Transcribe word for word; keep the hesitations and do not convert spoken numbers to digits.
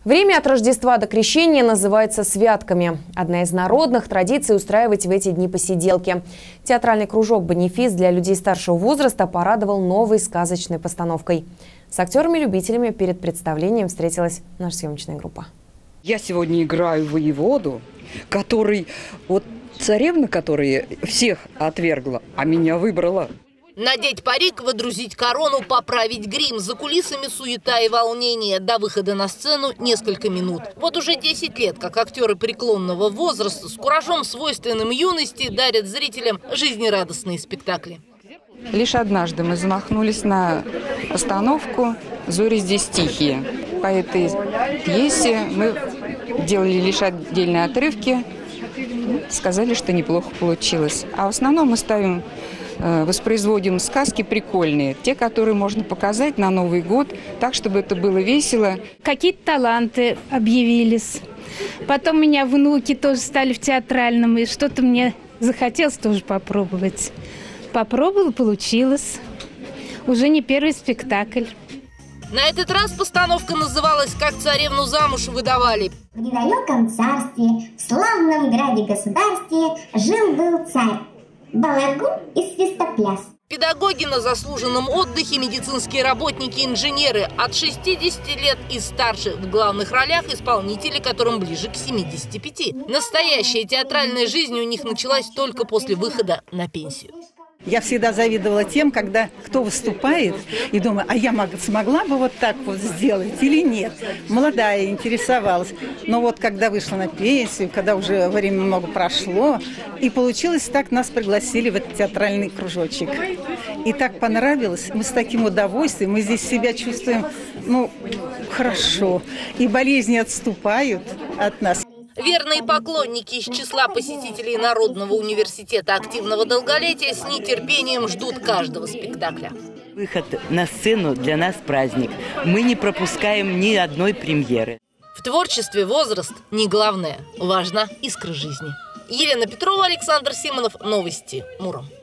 Время от Рождества до Крещения называется святками. Одна из народных традиций – устраивать в эти дни посиделки. Театральный кружок «Бенефис» для людей старшего возраста порадовал новой сказочной постановкой. С актерами-любителями перед представлением встретилась наша съемочная группа. Я сегодня играю воеводу, который, вот царевна, которая всех отвергла, а меня выбрала. Надеть парик, водрузить корону, поправить грим. За кулисами суета и волнение. До выхода на сцену несколько минут. Вот уже десять лет, как актеры преклонного возраста с куражом, свойственным юности, дарят зрителям жизнерадостные спектакли. Лишь однажды мы замахнулись на постановку «Зори здесь тихие». По этой пьесе мы делали лишь отдельные отрывки. Сказали, что неплохо получилось. А в основном мы ставим... воспроизводим сказки прикольные, те, которые можно показать на Новый год, так, чтобы это было весело. Какие-то таланты объявились. Потом у меня внуки тоже стали в театральном, и что-то мне захотелось тоже попробовать. Попробовала, получилось. Уже не первый спектакль. На этот раз постановка называлась «Как царевну замуж выдавали». В недалеком царстве, в славном граде-государстве, жил-был царь. Балагур и свистопляс. Педагоги на заслуженном отдыхе, медицинские работники, инженеры от шестидесяти лет и старше. В главных ролях исполнители, которым ближе к семидесяти пяти. Настоящая театральная жизнь у них началась только после выхода на пенсию. Я всегда завидовала тем, когда кто выступает, и думаю, а я смогла бы вот так вот сделать или нет. Молодая, интересовалась. Но вот когда вышла на пенсию, когда уже время много прошло, и получилось так, нас пригласили в этот театральный кружочек. И так понравилось, мы с таким удовольствием, мы здесь себя чувствуем, ну, хорошо. И болезни отступают от нас. Верные поклонники из числа посетителей Народного университета активного долголетия с нетерпением ждут каждого спектакля. Выход на сцену для нас праздник. Мы не пропускаем ни одной премьеры. В творчестве возраст не главное. Важна искра жизни. Елена Петрова, Александр Симонов. Новости. Муром.